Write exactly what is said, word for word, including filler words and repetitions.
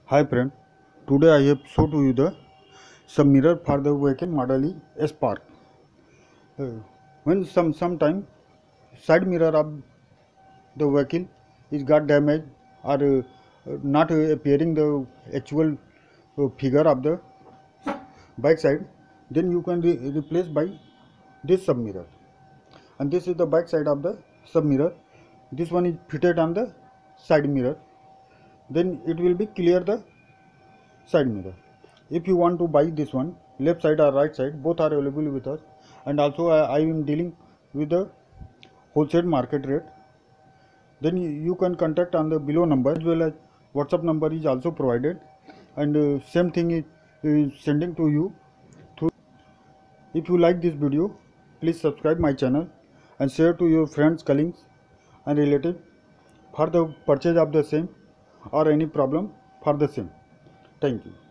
Hi friend, today I have shown to you the some mirror for the vehicle model is Spark. Uh, when some sometime side mirror of the vehicle is got damaged or uh, not uh, appearing the actual uh, figure of the back side, then you can re replace by this sub mirror. And this is the back side of the sub mirror. This one is fitted on the side mirror. Then it will be clear the side mirror. If you want to buy this one, left side or right side, both are available with us. And also I, I am dealing with the wholesale market rate. Then you, you can contact on the below number, as well as WhatsApp number is also provided, and uh, same thing is, is sending to you through. If you like this video, please subscribe my channel and share to your friends, colleagues and relatives for the purchase of the same or any problem for the same. Thank you.